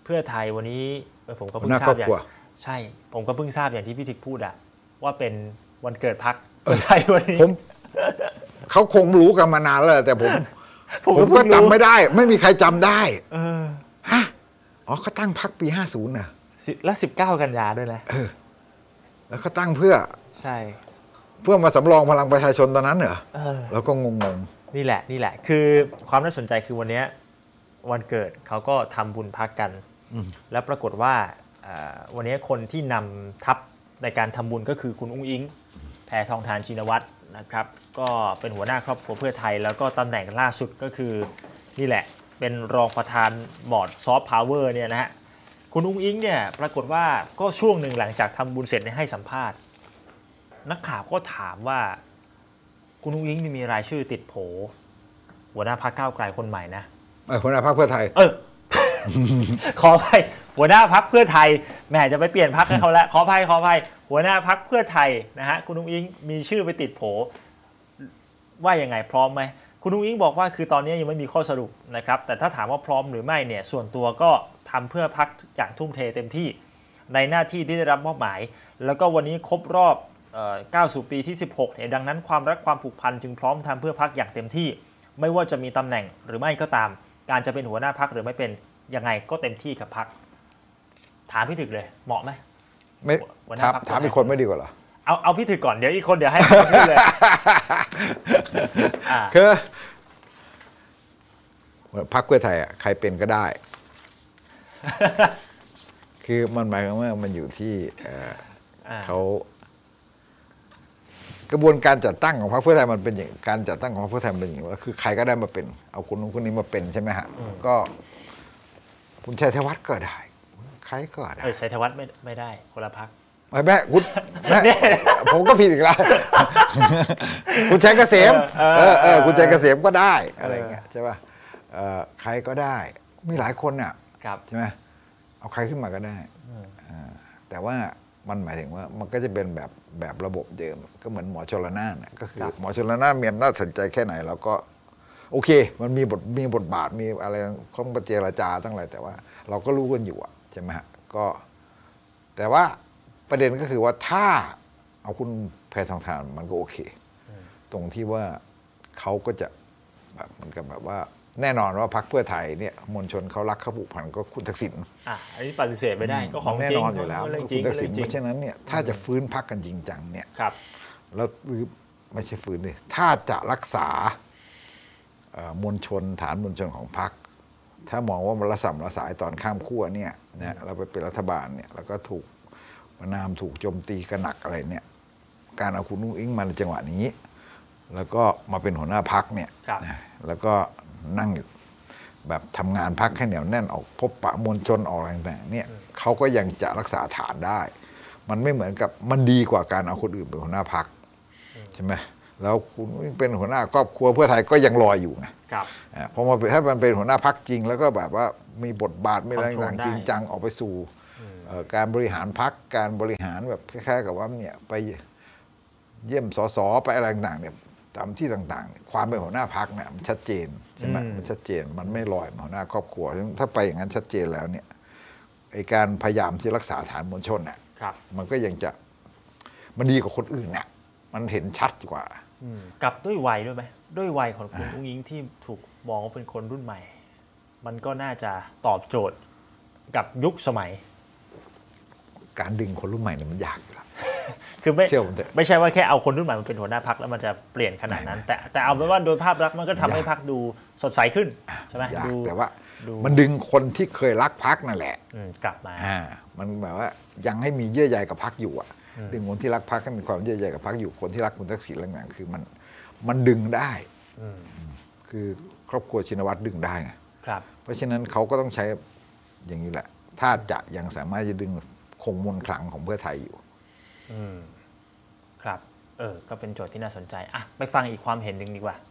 พื่อไทยวันนี้ผมก็เพิ่งทราบอย่างใช่ผมก็เพิ่งทราบอย่างที่พี่ทิกพูดอะว่าเป็นวันเกิดพรรคเพื่อไทยวันนี้เขาคงรู้กันมานานแล้วแต่ผมก็จำไม่ได้ไม่มีใครจำได้ฮะอ๋อเขาตั้งพรรคปี50น่ะแล้ว19 กันยาด้วยนะแล้วเขาตั้งเพื่อใช่เพื่อมาสำรองพลังประชาชนตอนนั้นเหรอแล้วก็งงนี่แหละคือความน่าสนใจคือวันนี้วันเกิดเขาก็ทำบุญพรรคกันแล้วปรากฏว่าวันนี้คนที่นำทัพในการทำบุญก็คือคุณอุ้งอิงแพทองธารชินวัตรนะครับก็เป็นหัวหน้าครอบครัวเพื่อไทยแล้วก็ตำแหน่งล่าสุดก็คือนี่แหละเป็นรองประธานบอร์ดซอฟต์พาวเวอร์เนี่ยนะฮะคุณอุ้งอิงเนี่ยปรากฏว่าก็ช่วงหนึ่งหลังจากทำบุญเสร็จให้สัมภาษณ์นักข่าวก็ถามว่าคุณอุ้งอิงมีรายชื่อติดโผหัวหน้าพรรคก้าวไกลคนใหม่นะหัวหน้าพรรคเพื่อไทยขออภัยหัวหน้าพรรคเพื่อไทยแหมจะไปเปลี่ยนพรรคให้เขาแล้วขออภัยหัวหน้าพรรคเพื่อไทยนะฮะคุณอุ้งอิงมีชื่อไปติดโผว่ายังไงพร้อมไหมคุณอุ้งอิงบอกว่าคือตอนนี้ยังไม่มีข้อสรุปนะครับแต่ถ้าถามว่าพร้อมหรือไม่เนี่ยส่วนตัวก็ทำเพื่อพรรคอย่างทุ่มเทเต็มที่ในหน้าที่ที่ได้รับมอบหมายแล้วก็วันนี้ครบรอบก้าวสู่ปีที่16เนี่ยดังนั้นความรักความผูกพันจึงพร้อมทำเพื่อพรรคอย่างเต็มที่ไม่ว่าจะมีตำแหน่งหรือไม่ก็ตามการจะเป็นหัวหน้าพรรคหรือไม่เป็นยังไงก็เต็มที่กับพรรคถามพี่ถึกเลยเหมาะไหมไม่ถามอีกคนไม่ดีกว่าเหรอเอาพี่ถึกก่อนเดี๋ยวอีกคนเดี๋ยวให้พูดเลยคือพรรคเพื่อไทยอ่ะใครเป็นก็ได้คือมันหมายความว่ามันอยู่ที่เขากระบวนการจัดตั้งของพรรคเพื่อไทยมันเป็นอย่างการจัดตั้งของพรรคเพื่อไทยมันเป็นอย่างว่าคือใครก็ได้มาเป็นเอาคนนู้นคนนี้มาเป็นใช่ไหมฮะก็คุณชัยธวัฒน์ก็ได้ใครก็ได้ชัยธวัฒน์ไม่ได้คนละพรรคแม่คุณผมก็ผิดอีกแล้วคุณชัยเกษมคุณชัยเกษมก็ได้อะไรเงี้ยใช่ป่ะใครก็ได้มีหลายคนน่ะใช่ไหมเอาใครขึ้นมาก็ได้แต่ว่ามันหมายถึงว่ามันก็จะเป็นแบบระบบเดิมก็เหมือนหมอชลนานก็คือหมอชลนานมีอำนาจสนใจแค่ไหนเราก็โอเคมันมีบทบาทมีอะไรข้องประเจรจาตั้งหลายแต่ว่าเราก็รู้กันอยู่ใช่ไหมฮะก็แต่ว่าประเด็นก็คือว่าถ้าเอาคุณแพทองธารมันก็โอเคตรงที่ว่าเขาก็จะแบบมันกับแบบว่าแน่นอนว่าพรรคเพื่อไทยเนี่ยมวลชนเขารักเขาผูกพันก็คุณทักษิณอันนี้ปฏิเสธไม่ได้ก็ของแน่นอนอยู่แล้วคุณทักษิณเพราะฉะนั้นเนี่ยถ้าจะฟื้นพรรคกันจริงจังเนี่ยแล้วไม่ใช่ฟื้นเลยถ้าจะรักษามวลชนฐานมวลชนของพรรคถ้ามองว่ามันระส่ำระสายตอนข้ามขั้วเนี่ยนะเราไปเป็นรัฐบาลเนี่ยแล้วก็ถูกประนามถูกโจมตีกระหนักอะไรเนี่ยการเอาคุณอุ้งอิงมาในจังหวะนี้แล้วก็มาเป็นหัวหน้าพรรคเนี่ยแล้วก็นั่งแบบทำงานพรรคให้เหนียวแน่นออกพบปะมวลชนออกอะไรต่างๆเนี่ยเขาก็ยังจะรักษาฐานได้มันไม่เหมือนกับมันดีกว่าการเอาคนอื่นเป็นหัวหน้าพรรคใช่ไหมแล้วคุณเป็นหัวหน้าครอบครัวเพื่อไทยก็ยังลอยอยู่ไงพอมาถ้ามันเป็นหัวหน้าพรรคจริงแล้วก็แบบว่ามีบทบาทมีอะไรต่างๆจริงจังออกไปสู่การบริหารพรรคการบริหารแบบคล้ายๆกับว่าเนี่ยไปเยี่ยมสสไปอะไรต่างๆเนี่ยตามที่ต่างๆความเป็นหัวหน้าพรรคเนี่ยมันชัดเจนใช่ไหมมันชัดเจนมันไม่ลอยหัวหน้าครอบครัวถ้าไปอย่างนั้นชัดเจนแล้วเนี่ยไอการพยายามที่รักษาฐานมวลชนเนี่ยมันก็ยังจะมันดีกว่าคนอื่นเนี่ยมันเห็นชัดกว่ากับด้วยวัยด้วยไหมด้วยวัยของคุณอุ้งอิงที่ถูกมองว่าเป็นคนรุ่นใหม่มันก็น่าจะตอบโจทย์กับยุคสมัยการดึงคนรุ่นใหม่เนี่ยมันยากอยู่แล้วคือไม่ใช่ว่าแค่เอาคนรุ่นใหม่มาเป็นหัวหน้าพรรคแล้วมันจะเปลี่ยนขนาดนั้นแต่เอาเป็นว่าโดยภาพลักษณ์มันก็ทำให้พรรคดูสดใสขึ้นใช่ไหมแต่ว่ามันดึงคนที่เคยรักพรรคนั่นแหละกลับมามันแบบว่ายังให้มีเยื่อใยกับพรรคอยู่ดึงคนที่รักพรรคให้มีความเยื่อใยกับพรรคอยู่คนที่รักคุณทักษิณอะไรอย่างคือมันดึงได้คือครอบครัวชินวัตรดึงได้ไงเพราะฉะนั้นเขาก็ต้องใช้อย่างนี้แหละถ้าจะยังสามารถจะดึงคงมวลขลังของเพื่อไทยอยู่ครับก็เป็นโจทย์ที่น่าสนใจไปฟังอีกความเห็นหนึ่งดีกว่า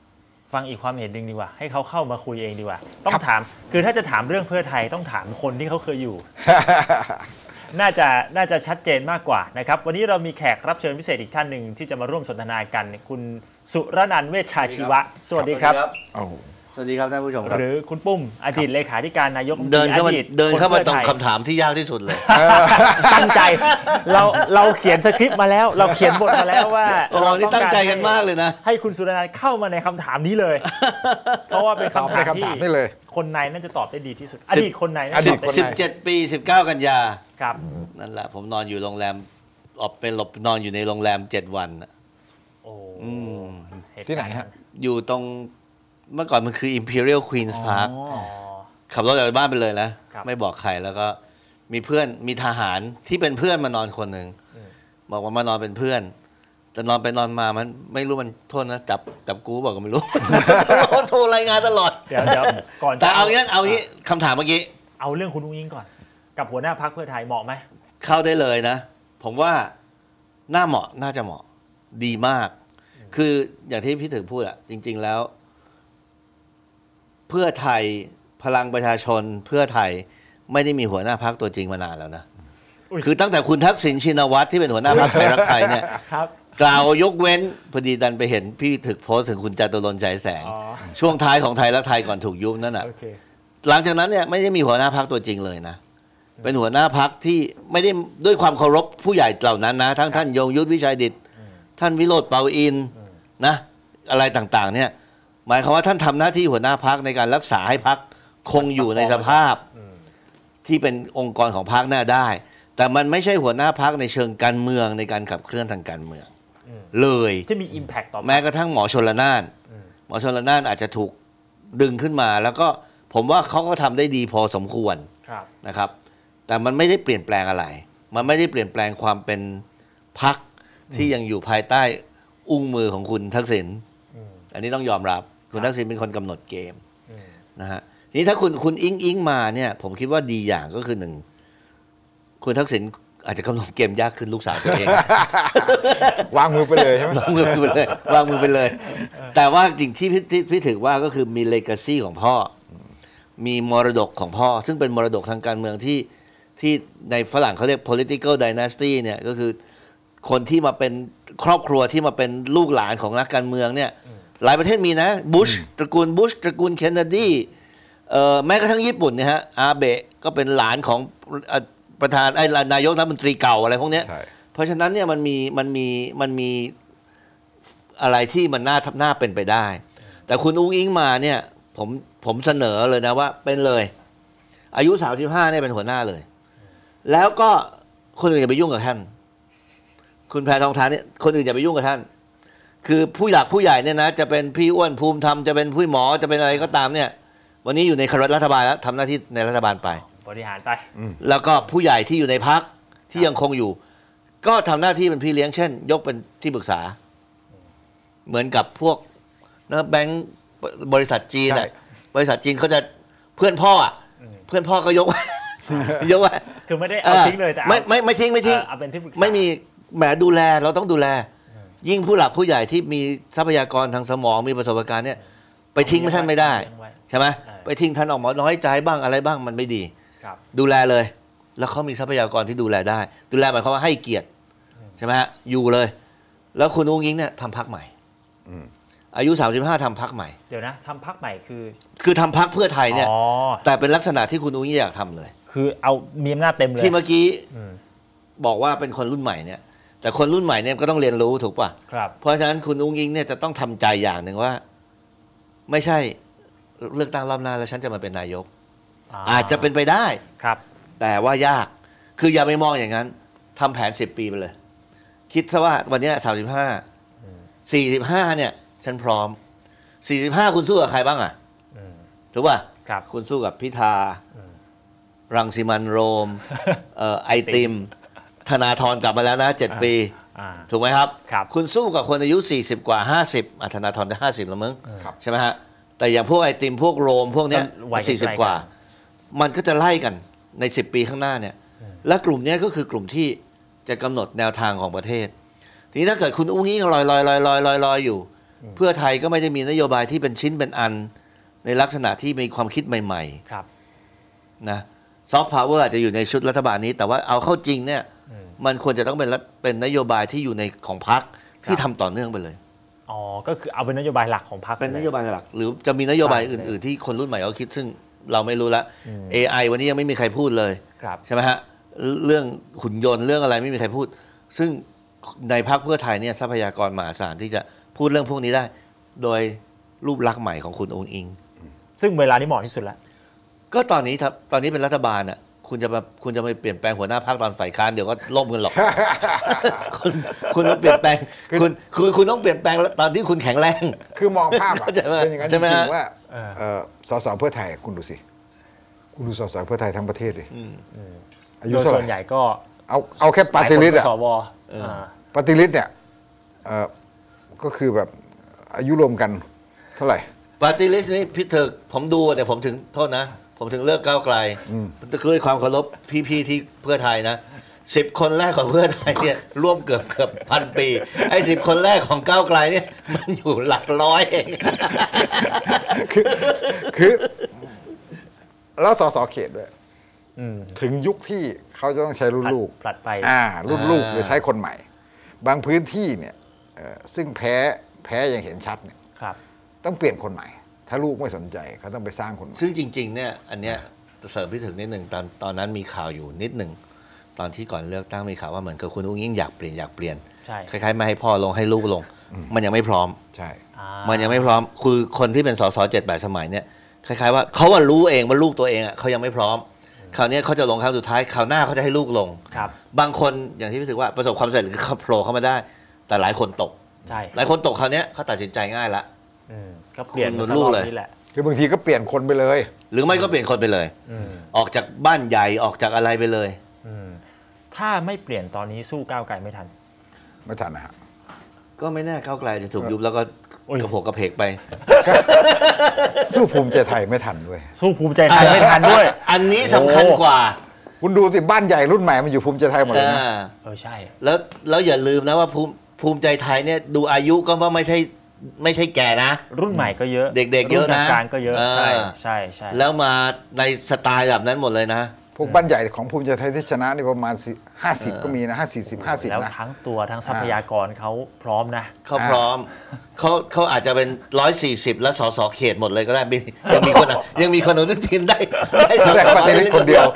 ให้เขาเข้ามาคุยเองดีกว่าต้องถามคือถ้าจะถามเรื่องเพื่อไทยต้องถามคนที่เขาเคยอยู่ น่าจะชัดเจนมากกว่านะครับวันนี้เรามีแขกรับเชิญพิเศษอีกท่านหนึ่งที่จะมาร่วมสนทนากันคุณสุรนันท์เวชชาชีวะสวัสดีครับสวัสดีครับท่านผู้ชมครับหรือคุณปุ้มอดีตเลขาธิการนายกเดินเข้ามาตรงคนคำถามที่ยากที่สุดเลยตั้งใจเราเขียนสคริปต์มาแล้ว เราเขียนบทมาแล้วว่าโอ้โหนี่ตั้งใจกันมากเลยนะให้คุณสุรนันท์เข้ามาในคำถามนี้เลย เพราะว่าเป็นคำถามที่คนในน่าจะตอบได้ดีที่สุดอดีตคนใน 17 ปี 19 กันยาครับนั่นแหละผมนอนอยู่โรงแรมออกไปหลบนอนอยู่ในโรงแรม7 วันโอ้ที่ไหนฮะอยู่ตรงเมื่อก่อนมันคือ Imperial Queen's Park ขับรถจากบ้านไปเลยนะไม่บอกใครแล้วก็มีเพื่อนมีทหารที่เป็นเพื่อนมานอนคนหนึ่งบอกว่ามานอนเป็นเพื่อนแต่นอนไปนอนมามันไม่รู้มันโทษนะจับกูบอกก็ไม่รู้ โทรรายงานตลอดเดี๋ยวก่อนแต่เอางี้คำถามเมื่อกี้เอาเรื่องคุณอุ้งอิงก่อนกับหัวหน้าพรรคเพื่อไทยเหมาะไหมเข้าได้เลยนะผมว่าน่าจะเหมาะดีมากคืออย่างที่พี่ถึงพูดอะจริงๆแล้วเพื่อไทยพลังประชาชนเพื่อไทยไม่ได้มีหัวหน้าพรรคตัวจริงมานานแล้วนะคือตั้งแต่คุณทักษิณชินวัตรที่เป็นหัวหน้าพรรคไทยรักไทยเนี่ยกล่าวยกเว้นพอดีดันไปเห็นพี่ถึกโพสต์ถึงคุณจตุรนต์ฉายแสงช่วงท้ายของไทยรักไทยก่อนถูกยุบนั่นน่ะหลังจากนั้นเนี่ยไม่ได้มีหัวหน้าพรรคตัวจริงเลยนะเป็นหัวหน้าพรรคที่ไม่ได้ด้วยความเคารพผู้ใหญ่เหล่านั้นนะทั้งท่านยงยุทธวิชัยดิษฐ์ท่านวิโรจน์เปาอินนะอะไรต่างๆเนี่ยหมายความว่าท่านทำหน้าที่หัวหน้าพรรคในการรักษาให้พรรคคงอยู่ในสภาพที่เป็นองค์กรของพรรคน่าได้แต่มันไม่ใช่หัวหน้าพรรคในเชิงการเมืองในการขับเคลื่อนทางการเมืองเลยที่มี impact ต่อแม้กระทั่งหมอชลน่านหมอชลน่านอาจจะถูกดึงขึ้นมาแล้วก็ผมว่าเขาก็ทำได้ดีพอสมควรนะครับแต่มันไม่ได้เปลี่ยนแปลงอะไรมันไม่ได้เปลี่ยนแปลงความเป็นพรรคที่ยังอยู่ภายใต้อุ้งมือของคุณทักษิณอันนี้ต้องยอมรับคุณทักษิณเป็นคนกำหนดเกมนะฮะทีนี้ถ้าคุณอิงมาเนี่ยผมคิดว่าดีอย่างก็คือหนึ่งคุณทักษิณอาจจะกำหนดเกมยากขึ้นลูกสาวตัวเองวางมือไปเลยใช่ไหมวางมือไปเลยแต่ว่าสิ่งที่พี่ถือว่าก็คือมีเลกาซี่ของพ่อมีมรดกของพ่อซึ่งเป็นมรดกทางการเมืองที่ในฝรั่งเขาเรียก political dynasty เนี่ยก็คือคนที่มาเป็นครอบครัวที่มาเป็นลูกหลานของนักการเมืองเนี่ยหลายประเทศมีนะบุชตระกูลบุชตระกูลเคนเนดีแม้กระทั่งญี่ปุ่นเนี่ยฮะอาเบะก็เป็นหลานของประธานนายกรัฐมนตรีเก่าอะไรพวกนี้เพราะฉะนั้นเนี่ยมันมีอะไรที่มันน่าเป็นไปได้แต่คุณอุ้งอิงมาเนี่ยผมเสนอเลยนะว่าเป็นเลยอายุ35เนี่ยเป็นหัวหน้าเลยแล้วก็คนอื่นอย่าไปยุ่งกับท่านคุณแพทองทานเนี่ยคนอื่นอย่าไปยุ่งกับท่านคือผู้หลักผู้ใหญ่เนี่ยนะจะเป็นพี่อ้วนภูมิธรรมจะเป็นผู้หมอจะเป็นอะไรก็ตามเนี่ยวันนี้อยู่ในคณะรัฐบาลแล้วทำหน้าที่ในรัฐบาลไปบริหารไปแล้วก็ผู้ใหญ่ที่อยู่ในพรรคที่ยังคงอยู่ก็ทำหน้าที่เป็นพี่เลี้ยงเช่นยกเป็นที่ปรึกษาเหมือนกับพวกนะแบงก์บริษัทจีนอ่ะบริษัทจีนเขาจะเพื่อนพ่ออ่ะเพื่อนพ่อก็ยกไว้คือไม่ได้เอาทิ้งเลยแต่ไม่ทิ้งไม่มีแหมดูแลเราต้องดูแลยิ่งผู้หลักผู้ใหญ่ที่มีทรัพยากรทางสมองมีประสบการณ์เนี่ยไปทิ้งท่านไม่ได้ใช่ไหมไปทิ้งท่านออกมาน้อยใจบ้างอะไรบ้างมันไม่ดีดูแลเลยแล้วเขามีทรัพยากรที่ดูแลได้ดูแลหมายความว่าให้เกียรติใช่ไหมฮะอยู่เลยแล้วคุณอุ้งอิงเนี่ยทำพรรคใหม่อายุ35ทำพรรคใหม่เดี๋ยวนะทำพรรคใหม่คือทำพรรคเพื่อไทยเนี่ยแต่เป็นลักษณะที่คุณอุ้งอิงอยากทำเลยคือเอามีอำนาจเต็มเลยที่เมื่อกี้บอกว่าเป็นคนรุ่นใหม่เนี่ยแต่คนรุ่นใหม่เนี่ยก็ต้องเรียนรู้ถูกป่ะเพราะฉะนั้นคุณอุ้งอิงเนี่ยจะต้องทำใจอย่างหนึ่งว่าไม่ใช่เลือกตั้งรอบหน้าแล้วฉันจะมาเป็นนายกอาจจะเป็นไปได้ครับแต่ว่ายากคืออย่าไปมองอย่างนั้นทำแผน10 ปีไปเลยคิดซะว่าวันนี้45เนี่ยฉันพร้อม45คุณสู้กับใครบ้างอ่ะถูกป่ะคุณสู้กับพิธารังสิมันต์โรมไอติมธนาธรกลับมาแล้วนะ7 ปีถูกไหมครับคุณสู้กับคนอายุ40 กว่า50ธนาธรจะ50แล้วมั้งใช่ไหมฮะแต่อย่างพวกไอติมพวกโรมพวกเนี้ย40 กว่ามันก็จะไล่กันใน10 ปีข้างหน้าเนี่ยและกลุ่มนี้ก็คือกลุ่มที่จะกำหนดแนวทางของประเทศทีนี้ถ้าเกิดคุณอุ้งอิงลอยอยู่เพื่อไทยก็ไม่ได้มีนโยบายที่เป็นชิ้นเป็นอันในลักษณะที่มีความคิดใหม่ๆนะซอฟต์พาวเวอร์อาจจะอยู่ในชุดรัฐบาลนี้แต่ว่าเอาเข้าจริงเนี่ยมันควรจะต้องเป็นนโยบายที่อยู่ในของพรรคที่ทำต่อเนื่องไปเลยอ๋อก็คือเอาเป็นนโยบายหลักของพรรคเป็นนโยบายหลักหรือจะมีนโยบายอื่นๆที่คนรุ่นใหม่เขาคิดซึ่งเราไม่รู้ละ AI วันนี้ยังไม่มีใครพูดเลยใช่ไหมฮะเรื่องหุ่นยนต์เรื่องอะไรไม่มีใครพูดซึ่งในพรรคเพื่อไทยเนี่ยทรัพยากรมหาศาลที่จะพูดเรื่องพวกนี้ได้โดยรูปลักษณ์ใหม่ของคุณองค์อิงซึ่งเวลานี้เหมาะที่สุดแล้วก็ตอนนี้เป็นรัฐบาลอ่ะคุณจะไปเปลี่ยนแปลงหัวหน้าพรรคตอนฝ่ายค้านเดี๋ยวก็ล่มกันหรอกคุณต้องเปลี่ยนแปลงคุณต้องเปลี่ยนแปลงตอนที่คุณแข็งแรงคือมองภาพเป็นอย่างนั้นจริงๆว่าสสเพื่อไทยคุณดูสิคุณดูสสเพื่อไทยทั้งประเทศดิอายุส่วนใหญ่ก็เอาแค่ปฏิริษีอะสวปฏิริษีเนี่ยก็คือแบบอายุรวมกันเท่าไหร่ปฏิริษีนี่พี่เถกผมดูแต่ผมถึงโทษนะผมถึงเลือกก้าวไกลด้วยความเคารพพี่ๆที่เพื่อไทยนะ10 คนแรกของเพื่อไทยเนี่ยร่วมเกือบ1,000 ปีไอ้10 คนแรกของก้าวไกลเนี่ยมันอยู่หลักร้อยเองคือแล้วสสเขตด้วยถึงยุคที่เขาจะต้องใช้รุ่นลูกผลัดไปรุ่นลูกหรือใช้คนใหม่บางพื้นที่เนี่ยซึ่งแพ้อย่างเห็นชัดเนี่ยต้องเปลี่ยนคนใหม่ถ้าลูกไม่สนใจเขาต้องไปสร้างคนใหม่ซึ่งจริงๆเนี่ยอันเนี้ยเสริมพี่ถึงนิดหนึ่งตอนนั้นมีข่าวอยู่นิดหนึ่งตอนที่ก่อนเลือกตั้งมีข่าวว่าเหมือนกับคุณอุ้งอิงอยากเปลี่ยนคล้ายๆไม่ให้พ่อลงให้ลูกลงมันยังไม่พร้อมใช่มันยังไม่พร้อมคือคนที่เป็นสส7-8 สมัยเนี่ยคล้ายๆว่าเขาว่ารู้เองว่าลูกตัวเองอ่ะเขายังไม่พร้อมคราวนี้เขาจะลงครั้งสุดท้ายคราวหน้าเขาจะให้ลูกลงบางคนอย่างที่พี่ถึงว่าประสบความสำเร็จหรือเขาโผล่เข้ามาได้แต่หลายคนตกหลายคนตกคราวนี้เขาตัดสินใจง่ายละก็เปลี่ยนลูกเลยคือบางทีก็เปลี่ยนคนไปเลยหรือไม่ก็เปลี่ยนคนไปเลยออกจากบ้านใหญ่ออกจากอะไรไปเลยถ้าไม่เปลี่ยนตอนนี้สู้ก้าวไกลไม่ทันนะฮะก็ไม่แน่ก้าวไกลจะถูกยุบแล้วก็กระโผกกระเพกไปสู้ภูมิใจไทยไม่ทันด้วยสู้ภูมิใจไทยไม่ทันด้วยอันนี้สำคัญกว่าคุณดูสิบ้านใหญ่รุ่นใหม่มันอยู่ภูมิใจไทยหมดเลยนะใช่แล้วอย่าลืมนะว่าภูมิใจไทยเนี่ยดูอายุก็ว่าไม่ใช่แก่นะรุ่นใหม่ก็เยอะเด็กๆเยอะนะกลางก็เยอะใช่แล้วมาในสไตล์แบบนั้นหมดเลยนะพวกบ้านใหญ่ของภูมิใจไทยที่ชนะนี่ประมาณ50ก็มีนะ40-50 แล้วนะทั้งตัวทั้งทรัพยากรเขาพร้อมนะเขาพร้อมเขาอาจจะเป็น140แล้วสสเขตหมดเลยก็ได้ยังมีคนอนุทินได้ปฏิริษีคนเดียว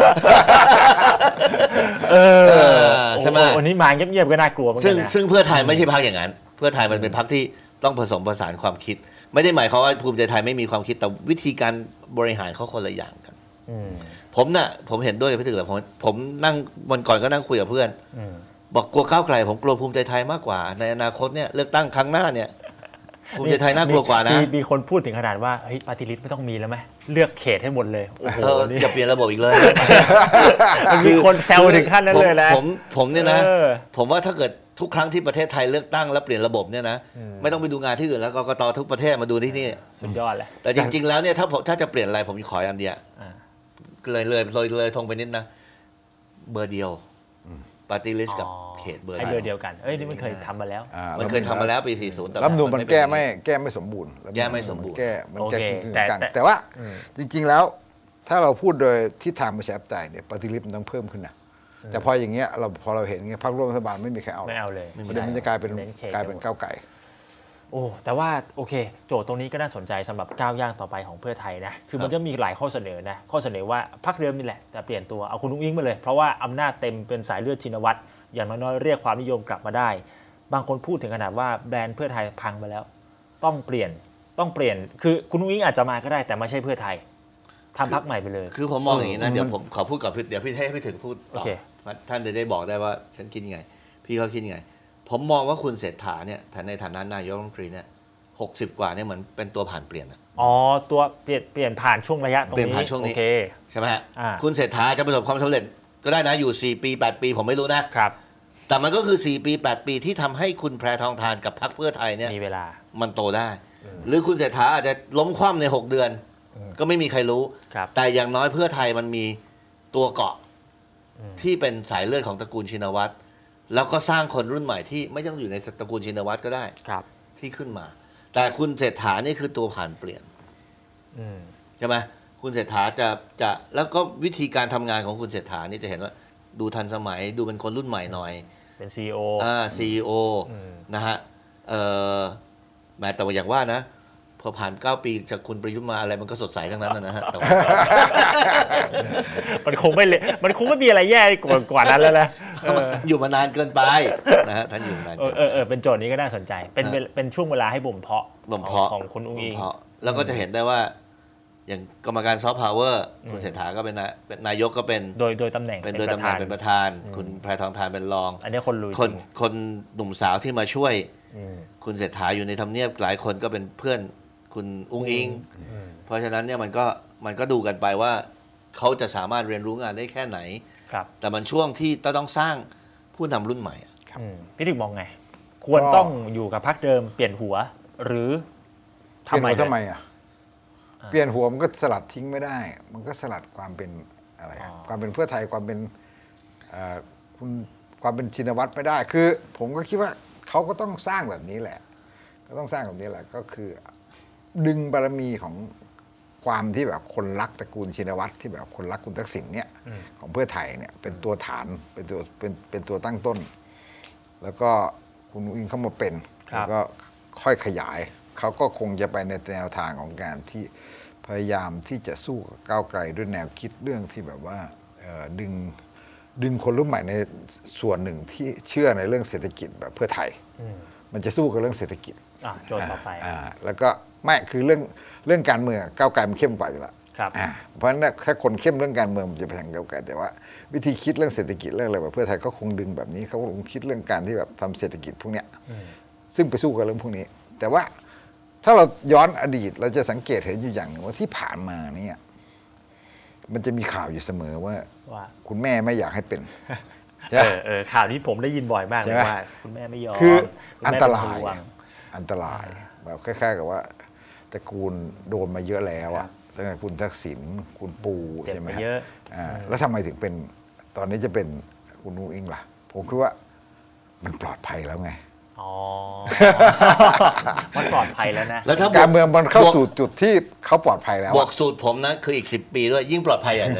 ใช่ไหมวันนี้มาเงียบๆก็น่ากลัวเหมือนกันซึ่งเพื่อไทยไม่ใช่พรรคอย่างนั้นเพื่อไทยมันเป็นพรรคที่ต้องผสมผสานความคิดไม่ได้หมายความว่าภูมิใจไทยไม่มีความคิดแต่วิธีการบริหารเขาคนละอย่างกันผมเห็นด้วยกับพี่ตึกแต่ผมนั่งวันก่อนก็นั่งคุยกับเพื่อนบอกกลัวก้าวไกลผมกลัวภูมิใจไทยมากกว่าในอนาคตเนี่ยเลือกตั้งครั้งหน้าเนี่ยภูมิใจไทยน่ากลัวกว่านะมีคนพูดถึงขนาดว่าเฮ้ยปฏิริษีไม่ต้องมีแล้วไหมเลือกเขตให้หมดเลยโอ้โหจะเปลี่ยนระบบอีกเลยมีคนแซวถึงขั้นนั้นเลยนะผมเนี่ยนะผมว่าถ้าเกิดทุกครั้งที่ประเทศไทยเลือกตั้งแล้วเปลี่ยนระบบเนี่ยนะไม่ต้องไปดูงานที่อื่นแล้วกกต.ทุกประเทศมาดูที่นี่สุดยอดเลยแต่จริงๆแล้วเนี่ยถ้าจะเปลี่ยนอะไรผมขออย่างเดียวเลยทงไปนิดนะเบอร์เดียวปาร์ตี้ลิสต์กับเขตเบอร์เดียวกันนี่มันเคยทำมาแล้วมันเคยทำมาแล้วปี40 แต่รัฐธรรมนูญมันแก้ไม่สมบูรณ์แก้ไม่สมบูรณ์แต่ว่าจริงๆแล้วถ้าเราพูดโดยทิศทางประชาธิปไตยเนี่ยปฏิริษีมันต้องเพิ่มขึ้นนะแต่พออย่างเงี้ยพอเราเห็นอย่างเงี้ยพรรคร่วมรัฐบาลไม่มีใครเอาเลยมันจะกลายเป็นก้าวไกลแต่ว่าโอเคโจทย์ตรงนี้ก็น่าสนใจสำหรับก้าวย่างต่อไปของเพื่อไทยนะคือมันจะมีหลายข้อเสนอนะข้อเสนอว่าพรรคเดิมนี่แหละแต่เปลี่ยนตัวเอาคุณอุ้งอิงมาเลยเพราะว่าอำนาจเต็มเป็นสายเลือดชินวัตรอย่างน้อยๆเรียกความนิยมกลับมาได้บางคนพูดถึงขนาดว่าแบรนด์เพื่อไทยพังไปแล้วต้องเปลี่ยนคือคุณอุ้งอิงอาจจะมาก็ได้แต่ไม่ใช่เพื่อไทยทำพรรคใหม่ไปเลยคือผมมองอย่างนี้นะเดี๋ยวผมขอพูดกับเดี๋ยวพี่ให้พี่ถึงพูดต่อท่านจะได้บอกได้ว่าฉันคิดยังไงพี่เขาคิดยังไงผมมองว่าคุณเศรษฐาเนี่ยในฐานะนายกรัฐมนตรีเนี่ย60 กว่าเนี่ยเหมือนเป็นตัวผ่านเปลี่ยนตัวเปลี่ยนผ่านช่วงระยะตรงนี้เปลี่ยนผ่านช่วงนี้ใช่ไหมฮะคุณเศรษฐาจะประสบความสำเร็จก็ได้นะอยู่4 ปี 8 ปีผมไม่รู้นะครับแต่มันก็คือ4 ปี 8 ปีที่ทำให้คุณแพรทองธารกับพรรคเพื่อไทยเนี่ยมีเวลามันโตได้หรือคุณเศรษฐาอาจจะล้มคว่ำใน6 เดือนก็ไม่มีใครรู้แต่อย่างน้อยเพื่อไทยมันมีตัวเกาะที่เป็นสายเลือดของตระกูลชินวัตรแล้วก็สร้างคนรุ่นใหม่ที่ไม่ต้องอยู่ในตระกูลชินวัตรก็ได้ที่ขึ้นมาแต่คุณเศรษฐานี่คือตัวผ่านเปลี่ยนใช่ไหมคุณเศรษฐาจะแล้วก็วิธีการทำงานของคุณเศรษฐานี่จะเห็นว่าดูทันสมัยดูเป็นคนรุ่นใหม่หน่อยเป็น CEO CEO นะฮะแต่ว่าอย่างว่านะพอผ่าน9 ปีจากคุณประยุทธ์มาอะไรมันก็สดใสทั้งนั้นนะฮะแต่ว่ามันคงไม่มีอะไรแย่กว่านั้นแล้วนะอยู่มานานเกินไปนะฮะท่านอยู่มานานเกินเป็นโจทย์นี้ก็น่าสนใจเป็นช่วงเวลาให้บ่มเพาะของคุณอุ้งอิงแล้วก็จะเห็นได้ว่าอย่างกรรมการซอฟต์พาวเวอร์คุณเศรษฐาก็เป็นนายกก็เป็นโดยตำแหน่งเป็นประธานคุณแพทองธารเป็นรองอันนี้คนรู้คนหนุ่มสาวที่มาช่วยคุณเศรษฐาอยู่ในทำเนียบหลายคนก็เป็นเพื่อนคุณอุ้งอิงเพราะฉะนั้นเนี่ยมันก็ดูกันไปว่าเขาจะสามารถเรียนรู้งานได้แค่ไหนแต่มันช่วงที่ต้องสร้างผู้นำรุ่นใหม่พี่ถึกมองไงควรต้องอยู่กับพรรคเดิมเปลี่ยนหัวหรือทำไมอ่ะเปลี่ยนหัวมันก็สลัดทิ้งไม่ได้มันก็สลัดความเป็นอะไรความเป็นเพื่อไทยความเป็นความเป็นชินวัตรไม่ได้คือผมก็คิดว่าเขาก็ต้องสร้างแบบนี้แหละก็คือดึงบารมีของความที่แบบคนรักตระกูลชินวัตรที่แบบคนรักคุณทักษิณเนี่ยของเพื่อไทยเนี่ยเป็นตัวฐานเป็นตัวตั้งต้นแล้วก็คุณอุ้งอิงเข้ามาเป็นแล้วก็ค่อยขยายเขาก็คงจะไปในแนวทางของการที่พยายามที่จะสู้กับก้าวไกลด้วยแนวคิดเรื่องที่แบบว่าดึงคนรุ่นใหม่ในส่วนหนึ่งที่เชื่อในเรื่องเศรษฐกิจแบบเพื่อไทยมันจะสู้กับเรื่องเศรษฐกิจโจทย์ต่อไปแล้วก็ไม่คือเรื่องการเมืองก้าวไกลมันเข้มกว่าอยู่แล้วเพราะฉะนั้นถ้าคนเข้มเรื่องการเมืองมันจะไปทางก้าวไกลแต่ว่าวิธีคิดเรื่องเศรษฐกิจเรื่องอะไรแบบเพื่อไทยก็คงดึงแบบนี้เขาคงคิดเรื่องการที่แบบทำเศรษฐกิจพวกเนี้ยซึ่งไปสู้กับเรื่องพวกนี้แต่ว่าถ้าเราย้อนอดีตเราจะสังเกตเห็นอยู่อย่างหนึ่งว่าที่ผ่านมาเนี่ยมันจะมีข่าวอยู่เสมอว่าคุณแม่ไม่อยากให้เป็นข่าวที่ผมได้ยินบ่อยมากเลยว่าคุณแม่ไม่ยอมคืออันตรายแบบคล้ายๆกับว่าตระกูลโดนมาเยอะแล้วอ่ะตั้งแต่คุณทักษิณคุณปู่ใช่ไหมแล้วทำไมถึงเป็นตอนนี้จะเป็นคุณอุ้งอิงล่ะผมคิดว่ามันปลอดภัยแล้วไงมันปลอดภัยแล้วนะแล้วถ้าการเมืองมันเข้าสู่จุดที่เขาปลอดภัยแล้วบอกสูตรผมนะคืออีก10 ปีด้วยยิ่งปลอดภัยอย่างเลย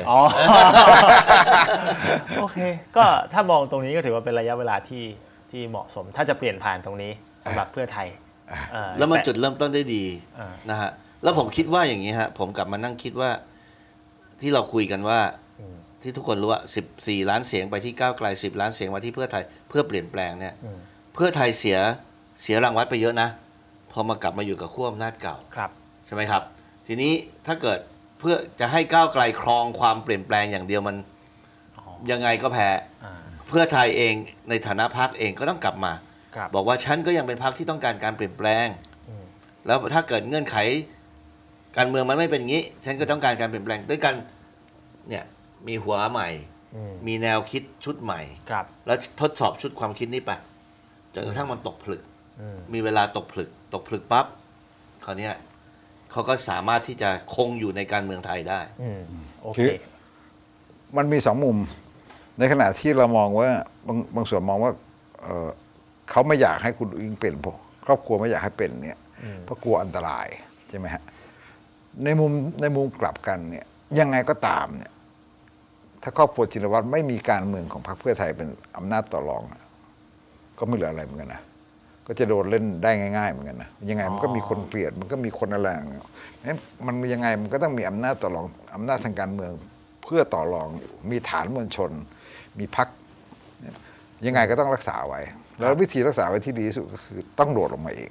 โอเคก็ถ้ามองตรงนี้ก็ถือว่าเป็นระยะเวลาที่เหมาะสมถ้าจะเปลี่ยนผ่านตรงนี้สำหรับเพื่อไทยแล้วมันจุดเริ่มต้นได้ดีนะฮะแล้วผมคิดว่าอย่างนี้ฮะผมกลับมานั่งคิดว่าที่เราคุยกันว่าที่ทุกคนรู้ว่า14 ล้านเสียงไปที่ก้าวไกล10 ล้านเสียงมาที่เพื่อไทยเพื่อเปลี่ยนแปลงเนี่ยเพื่อไทยเสียรางวัลไปเยอะนะพอมากลับมาอยู่กับขั้วอำนาจเก่าใช่ไหมครับทีนี้ถ้าเกิดเพื่อจะให้ก้าวไกลครองความเปลี่ยนแปลงอย่างเดียวมันยังไงก็แพ้เพื่อไทยเองในฐานะพรรคเองก็ต้องกลับมาบอกว่าฉันก็ยังเป็นพรรคที่ต้องการการเปลี่ยนแปลงแล้วถ้าเกิดเงื่อนไขการเมืองมันไม่เป็นอย่างนี้ฉันก็ต้องการการเปลี่ยนแปลงด้วยกันเนี่ยมีหัวใหม่มีแนวคิดชุดใหม่แล้วทดสอบชุดความคิดนี้ไปจนกระทั่งมันตกผลึกมีเวลาตกผลึกปั๊บคราวนี้เขาก็สามารถที่จะคงอยู่ในการเมืองไทยได้โอเคมันมี2 มุมในขณะที่เรามองว่าบางส่วนมองว่าเขาไม่อยากให้คุณอิงเป็นครอบครัวไม่อยากให้เป็นเนี่ยเพราะกลัวอันตรายใช่ไหมฮะในมุมกลับกันเนี่ยยังไงก็ตามเนี่ยถ้าครอบครัวชินวัตรไม่มีการเมืองของพรรคเพื่อไทยเป็นอำนาจต่อรองก็ไม่เหลืออะไรเหมือนกันนะก็จะโดนเล่นได้ง่ายๆเหมือนกันนะยังไงมันก็มีคนเกลียดมันก็มีคนอะไรอย่างเงี้ยงั้นมันยังไงมันก็ต้องมีอำนาจต่อรองอำนาจทางการเมืองเพื่อต่อรองมีฐานมวลชนมีพรรคยังไงก็ต้องรักษาไว้แล้ววิธีรักษาไว้ที่ดีที่สุดก็คือต้องโดดลงมาเอง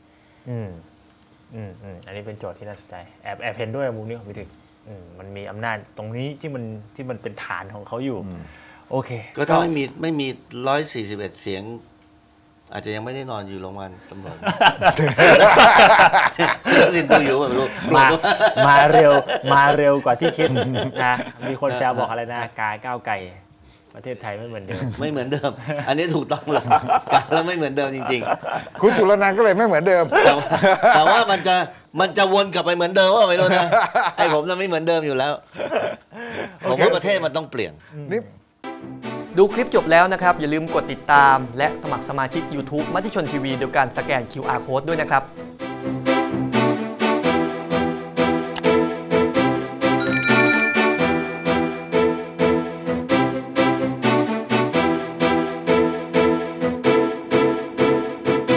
อันนี้เป็นโจทย์ที่น่าสนใจแอบเห็นด้วยมุมนี้ของพี่ถึกมันมีอำนาจตรงนี้ที่มันเป็นฐานของเขาอยู่โอเคก็ถ้าไม่มี141 เสียงอาจจะยังไม่ได้นอนอยู่โรงพยาบาลตำรวจคุณสินตูอยู่แบบลูกมาเร็วกว่าที่คิดนะมีคนแซวบอกอะไรนะกายก้าวไก่ประเทศไทยไม่เหมือนเดิมอันนี้ถูกต้องแล้วแล้วไม่เหมือนเดิมจริงๆคุณจุลนันท์ก็เลยไม่เหมือนเดิมแต่ว่ามันจะวนกลับไปเหมือนเดิมว่าไม่รู้นะไอ้ผมจะไม่เหมือนเดิมอยู่แล้วผมว่าประเทศมันต้องเปลี่ยนดูคลิปจบแล้วนะครับอย่าลืมกดติดตามและสมัครสมาชิก YouTube มติชนทีวีโดยการสแกน QR Code ด้วยนะครับ